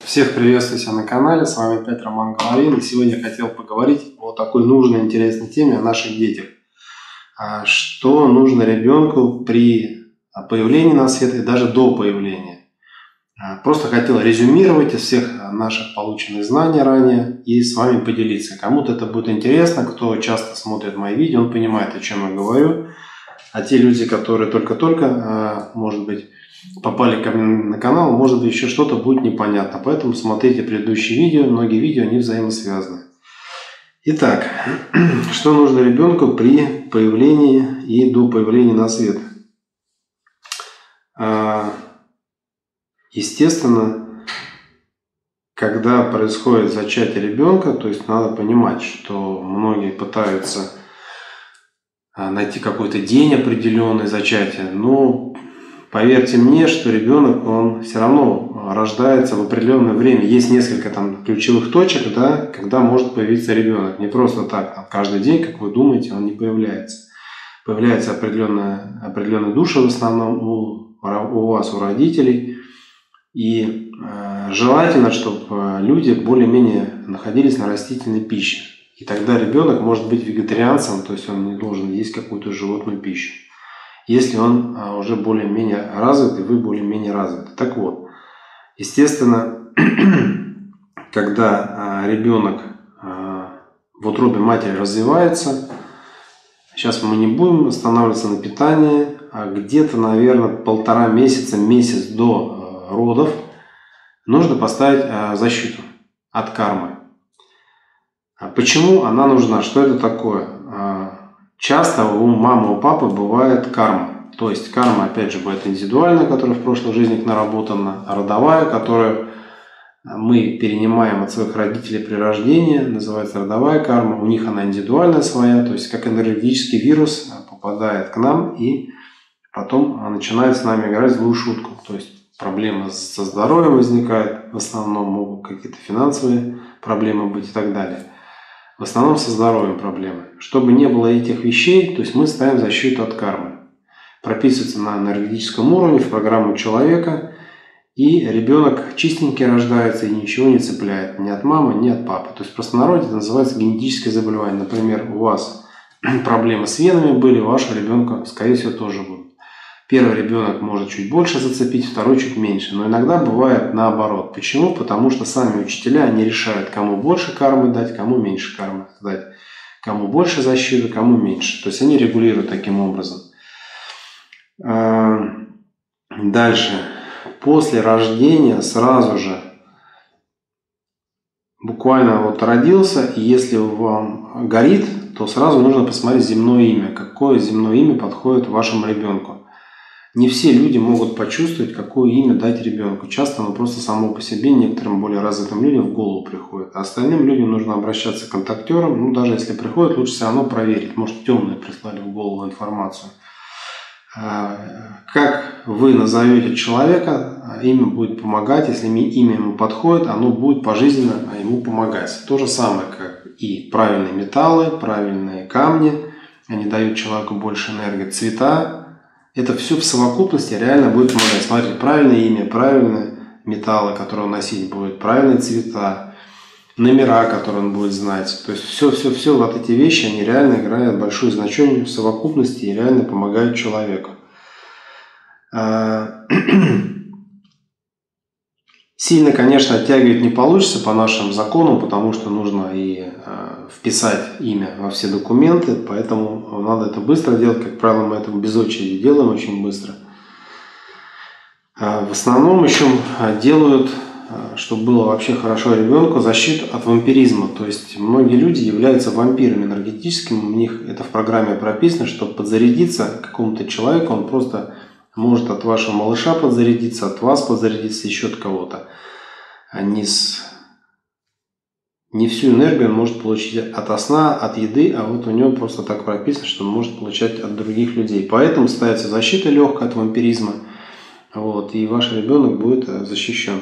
Всех приветствую себя на канале, с вами опять Роман Головин, и сегодня я хотел поговорить о такой нужной, интересной теме, о наших детях. Что нужно ребенку при появлении на свет и даже до появления. Просто хотел резюмировать из всех наших полученных знаний ранее и с вами поделиться. Кому-то это будет интересно, кто часто смотрит мои видео, он понимает, о чем я говорю. А те люди, которые только-только, может быть, попали ко мне на канал, может быть, еще что-то будет непонятно. Поэтому смотрите предыдущие видео, многие видео, они взаимосвязаны. Итак, что нужно ребенку при появлении и до появления на свет? Естественно, когда происходит зачатие ребенка, то есть надо понимать, что многие пытаются найти какой-то день определенный зачатия, но поверьте мне, что ребенок, он все равно рождается в определенное время. Есть несколько там ключевых точек, да, когда может появиться ребенок. Не просто так, там, каждый день, как вы думаете, он не появляется. Появляется определенная душа в основном у вас, у родителей. И желательно, чтобы люди более-менее находились на растительной пище. И тогда ребенок может быть вегетарианцем, то есть он не должен есть какую-то животную пищу, если он уже более-менее развит и вы более-менее развиты. Так вот, естественно, когда ребенок в утробе матери развивается, сейчас мы не будем останавливаться на питании, а где-то, наверное, 1,5 месяца, месяц до родов нужно поставить защиту от кармы. Почему она нужна? Что это такое? Часто у мамы, у папы бывает карма. То есть карма, опять же, бывает индивидуальная, которая в прошлой жизни наработана, родовая, которую мы перенимаем от своих родителей при рождении, называется родовая карма. У них она индивидуальная своя, то есть как энергетический вирус попадает к нам и потом начинает с нами играть злую шутку. То есть проблемы со здоровьем возникают, в основном могут какие-то финансовые проблемы быть и так далее. В основном со здоровьем проблемы. Чтобы не было этих вещей, то есть мы ставим защиту от кармы. Прописывается на энергетическом уровне в программу человека, и ребенок чистенький рождается и ничего не цепляет ни от мамы, ни от папы. То есть в простонародье это называется генетическое заболевание. Например, у вас проблемы с венами были, у вашего ребенка, скорее всего, тоже будут. Первый ребенок может чуть больше зацепить, второй чуть меньше. Но иногда бывает наоборот. Почему? Потому что сами учителя, они решают, кому больше кармы дать, кому меньше кармы дать. Кому больше защиты, кому меньше. То есть они регулируют таким образом. Дальше. После рождения сразу же, буквально вот родился, и если вам горит, то сразу нужно посмотреть земное имя. Какое земное имя подходит вашему ребенку. Не все люди могут почувствовать, какое имя дать ребенку. Часто оно просто само по себе некоторым более развитым людям в голову приходит. А остальным людям нужно обращаться к контактерам. Ну, даже если приходит, лучше все равно проверить. Может, темные прислали в голову информацию. Как вы назовете человека, имя будет помогать. Если имя ему подходит, оно будет пожизненно ему помогать. То же самое, как и правильные металлы, правильные камни. Они дают человеку больше энергии. Цвета. Это все в совокупности реально будет помогать. Смотрите, правильное имя, правильные металлы, которые он носить будет, правильные цвета, номера, которые он будет знать. То есть все вот эти вещи, они реально играют большое значение в совокупности и реально помогают человеку. Сильно, конечно, оттягивать не получится по нашим законам, потому что нужно и вписать имя во все документы, поэтому надо это быстро делать. Как правило, мы это без очереди делаем очень быстро. В основном еще делают, чтобы было вообще хорошо ребенку, защиту от вампиризма. То есть многие люди являются вампирами энергетическими, у них это в программе прописано, чтобы подзарядиться какому-то человеку, он просто может от вашего малыша подзарядиться, от вас подзарядиться, еще от кого-то. Не всю энергию он может получить от сна, от еды, а вот у него просто так прописано, что он может получать от других людей. Поэтому ставится защита легкая от вампиризма, вот, и ваш ребенок будет защищен.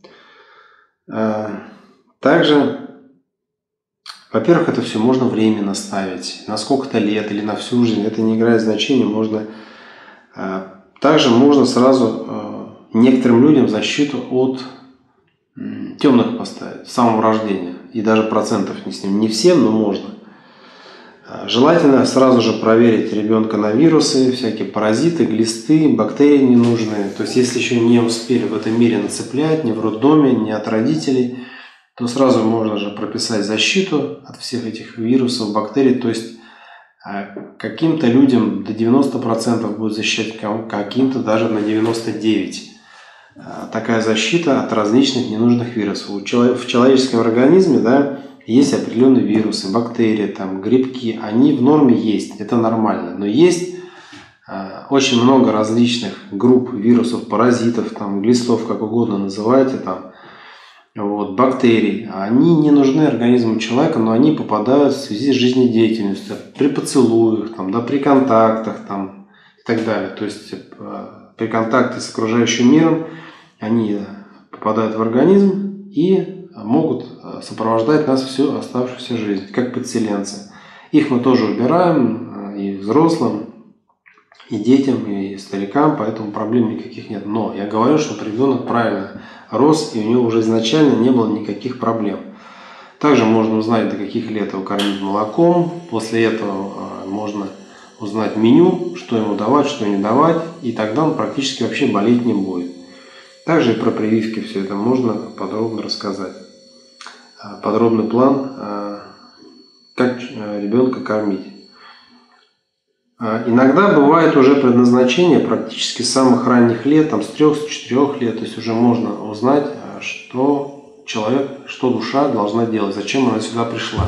Также, во-первых, это все можно временно ставить, на сколько-то лет или на всю жизнь, это не играет значения, можно. Также можно сразу некоторым людям защиту от темных поставить с самого рождения. И даже процентов не с ним. Не всем, но можно. Желательно сразу же проверить ребенка на вирусы, всякие паразиты, глисты, бактерии ненужные. То есть, если еще не успели в этом мире нацеплять, ни в роддоме, ни от родителей, то сразу можно же прописать защиту от всех этих вирусов, бактерий. То есть, каким-то людям до 90% будет защищать, каким-то даже на 99%. Такая защита от различных ненужных вирусов. В человеческом организме, да, есть определенные вирусы, бактерии, там, грибки, они в норме есть, это нормально. Но есть очень много различных групп вирусов, паразитов, там, глистов, как угодно называйте, там, вот, бактерий. Они не нужны организму человека, но они попадают в связи с жизнедеятельностью, при поцелуях, там, да, при контактах там, и так далее. То есть при контакте с окружающим миром они попадают в организм и могут сопровождать нас всю оставшуюся жизнь, как подселенцы. Их мы тоже убираем и взрослым, и детям, и старикам, поэтому проблем никаких нет. Но я говорю, что ребенок правильно рос, и у него уже изначально не было никаких проблем. Также можно узнать, до каких лет его кормить молоком. После этого можно узнать меню, что ему давать, что не давать, и тогда он практически вообще болеть не будет. Также и про прививки все это можно подробно рассказать. Подробный план, как ребенка кормить. Иногда бывает уже предназначение практически с самых ранних лет, там, с 3-4 лет, то есть уже можно узнать, что человек, что душа должна делать, зачем она сюда пришла.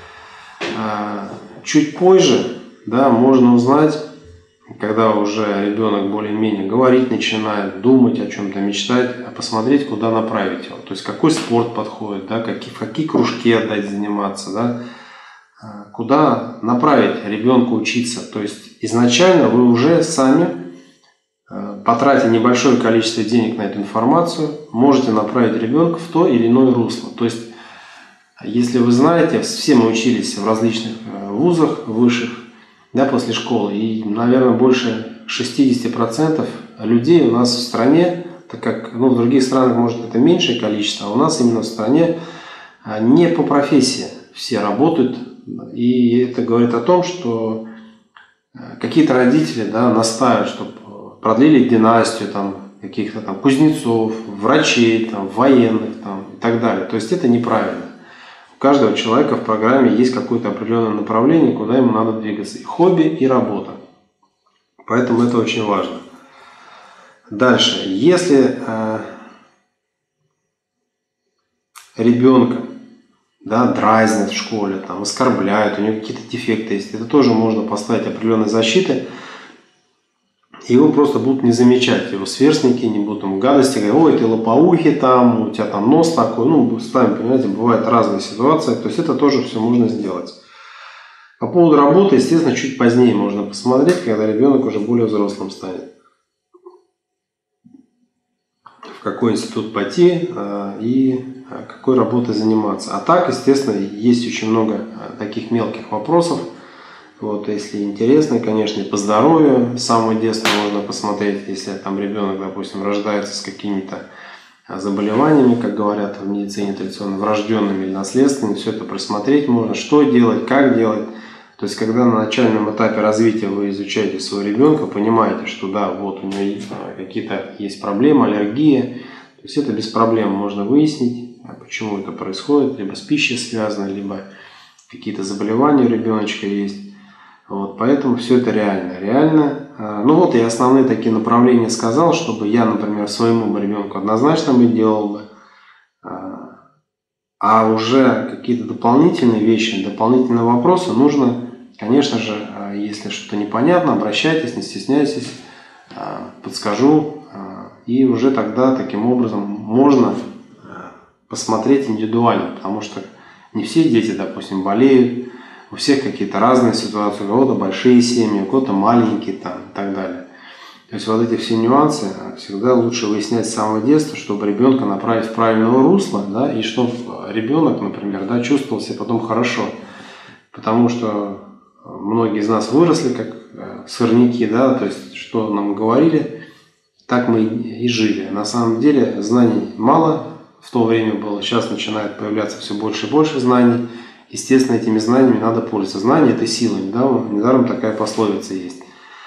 Чуть позже, да, можно узнать, когда уже ребенок более-менее говорить начинает, думать о чем-то, мечтать, посмотреть, куда направить его. То есть какой спорт подходит, да, в какие кружки отдать заниматься, да, куда направить ребенка учиться. То есть изначально вы уже сами, потратя небольшое количество денег на эту информацию, можете направить ребенка в то или иное русло. То есть, если вы знаете, все мы учились в различных вузах высших, да, после школы, и, наверное, больше 60% людей у нас в стране, так как в других странах, может, это меньшее количество, а у нас именно в стране не по профессии все работают. И это говорит о том, что какие-то родители, да, настаивают, чтобы продлили династию там, каких-то там кузнецов, врачей, там, военных там, и так далее. То есть это неправильно. У каждого человека в программе есть какое-то определенное направление, куда ему надо двигаться. И хобби, и работа. Поэтому это очень важно. Дальше. Если ребенка, да, дразнят в школе, там, оскорбляют, у него какие-то дефекты есть, это тоже можно поставить определенные защиты. Его просто будут не замечать, его сверстники не будут ему гадости говорить: ой, ты лопоухий, там, у тебя там нос такой. Сами понимаете, бывают разные ситуации, то есть это тоже все можно сделать. По поводу работы, естественно, чуть позднее можно посмотреть, когда ребенок уже более взрослым станет. В какой институт пойти и какой работой заниматься. А так, естественно, есть очень много таких мелких вопросов. Вот, если интересно, конечно, и по здоровью с самого детства можно посмотреть, если там ребенок, допустим, рождается с какими-то заболеваниями, как говорят в медицине традиционно, врожденными или наследственными, все это просмотреть можно, что делать, как делать. То есть, когда на начальном этапе развития вы изучаете своего ребенка, понимаете, что да, вот у него какие-то есть проблемы, аллергии, то есть это без проблем можно выяснить, почему это происходит, либо с пищей связано, либо какие-то заболевания у ребеночка есть. Вот, поэтому все это реально. Я основные такие направления сказал, чтобы я, например, своему ребенку однозначно бы делал бы. А уже какие-то дополнительные вещи, дополнительные вопросы нужно, конечно же, если что-то непонятно, обращайтесь, не стесняйтесь, подскажу. И уже тогда таким образом можно посмотреть индивидуально, потому что не все дети, допустим, болеют. У всех какие-то разные ситуации, у кого-то большие семьи, у кого-то маленькие там, и так далее. То есть вот эти все нюансы всегда лучше выяснять с самого детства, чтобы ребенка направить в правильное русло, да, и чтобы ребенок, например, да, чувствовал себя потом хорошо. Потому что многие из нас выросли как сорняки, да, то есть что нам говорили, так мы и жили. На самом деле знаний мало, в то время было. Сейчас начинает появляться все больше и больше знаний. Естественно, этими знаниями надо пользоваться. Знание – это сила. Недаром такая пословица есть.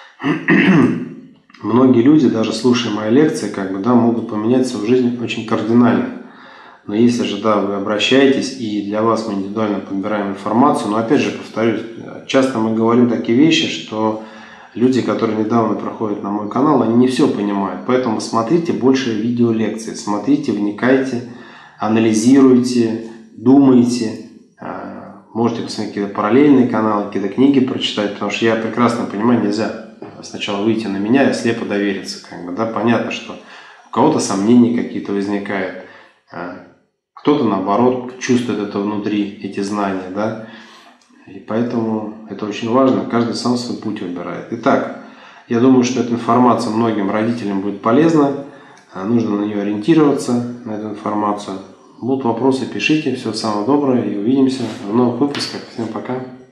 Многие люди, даже слушая мои лекции, могут поменять свою жизнь очень кардинально. Но если же, вы обращаетесь, и для вас мы индивидуально подбираем информацию, но опять же повторюсь, часто мы говорим такие вещи, что люди, которые недавно проходят на мой канал, они не все понимают. Поэтому смотрите больше видеолекций, смотрите, вникайте, анализируйте, думайте. Можете посмотреть какие-то параллельные каналы, какие-то книги прочитать, потому что я прекрасно понимаю, нельзя сначала выйти на меня и слепо довериться. Понятно, что у кого-то сомнения какие-то возникают, кто-то наоборот чувствует это внутри, эти знания, И поэтому это очень важно, каждый сам свой путь выбирает. Итак, я думаю, что эта информация многим родителям будет полезна, нужно на нее ориентироваться, на эту информацию. Будут вопросы, пишите. Всего самого доброго и увидимся в новых выпусках. Всем пока.